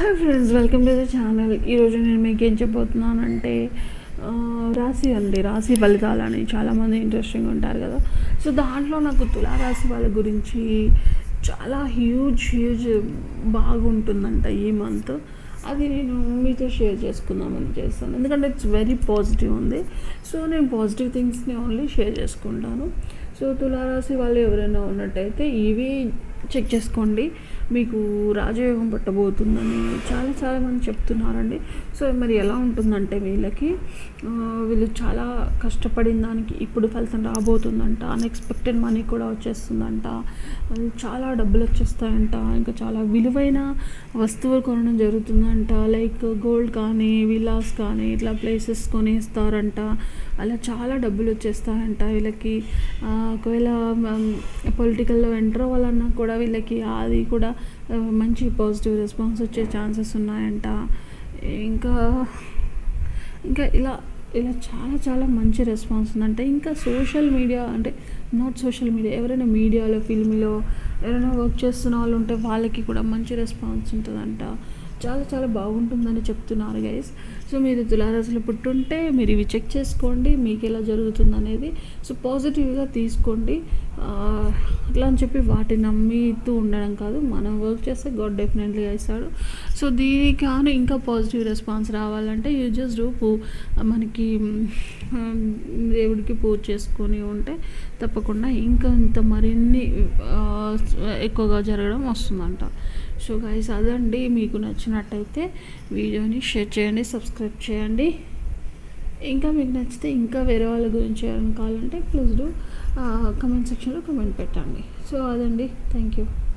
Hi friends, welcome to the channel. ఈరోజు నేను మీకు ఏం చెప్పబోతున్నానంటే రాశి ఫలితాలని చాలామంది ఇంట్రెస్టింగ్ ఉంటారు కదా. సో దాంట్లో నాకు తులారాశి వాళ్ళ గురించి చాలా హ్యూజ్ బాగుంటుందంట ఈ మంత్. అది నేను మీతో షేర్ చేసుకుందామని చేస్తాను, ఎందుకంటే ఇట్స్ వెరీ పాజిటివ్ ఉంది. సో నేను పాజిటివ్ థింగ్స్ని ఓన్లీ షేర్ చేసుకుంటాను. సో తులారాశి వాళ్ళు ఎవరైనా ఉన్నట్టయితే ఇవి చెక్ చేసుకోండి. మీకు రాజయోగం పట్టబోతుందని చాలామంది చెప్తున్నారండి. సో మరి ఎలా ఉంటుందంటే వీళ్ళు చాలా కష్టపడిన దానికి ఇప్పుడు ఫలితం రాబోతుందంట. అన్ఎక్స్పెక్టెడ్ మనీ కూడా వచ్చేస్తుందంట. చాలా డబ్బులు వచ్చేస్తాయంట. ఇంకా చాలా విలువైన వస్తువులు కొనడం జరుగుతుందంట. లైక్ గోల్డ్ కానీ, విల్లాస్ కానీ, ఇట్లా ప్లేసెస్ కొనేస్తారంట. అలా చాలా డబ్బులు వచ్చేస్తాయంట వీళ్ళకి. ఒకవేళ పొలిటికల్లో ఎంటర్ అవ్వాలన్నా కూడా వీళ్ళకి అది కూడా మంచి పాజిటివ్ రెస్పాన్స్ వచ్చే ఛాన్సెస్ ఉన్నాయంట. ఇంకా ఇలా చాలా మంచి రెస్పాన్స్ ఉందంట. ఇంకా సోషల్ మీడియా అంటే నాట్ సోషల్ మీడియా, ఎవరైనా మీడియాలో, ఫిల్మ్లో ఎవరైనా వర్క్ చేస్తున్న వాళ్ళు ఉంటే వాళ్ళకి కూడా మంచి రెస్పాన్స్ ఉంటుందంట. చాలా బాగుంటుందని చెప్తున్నారు గైస్. సో మీరు తులారాశిలో పుట్టుంటే మీరు ఇవి చెక్ చేసుకోండి, మీకు ఎలా జరుగుతుంది అనేది. సో పాజిటివ్గా తీసుకోండి. అట్లా అని చెప్పి వాటిని నమ్మితూ ఉండడం కాదు. మనం వర్క్ చేస్తే గాడ్ డెఫినెట్లీ ఇస్తాడు. సో దీనికి కానీ ఇంకా పాజిటివ్ రెస్పాన్స్ రావాలంటే యూ జస్ట్ డూ మనకి దేవుడికి పూజ చేసుకొని ఉంటే తప్పకుండా ఇంత మరిన్ని ఎక్కువగా జరగడం వస్తుందంట. సో గైస్ అదండి. మీకు నచ్చినట్టయితే వీడియోని షేర్ చేయండి, సబ్స్క్రైబ్ చేయండి. ఇంకా మీకు నచ్చితే ఇంకా వేరే వాళ్ళ గురించి చేయాలని కావాలంటే ప్లీజ్ డూ కమెంట్ సెక్షన్లో కమెంట్ పెట్టండి. సో అదండి, థ్యాంక్ యూ.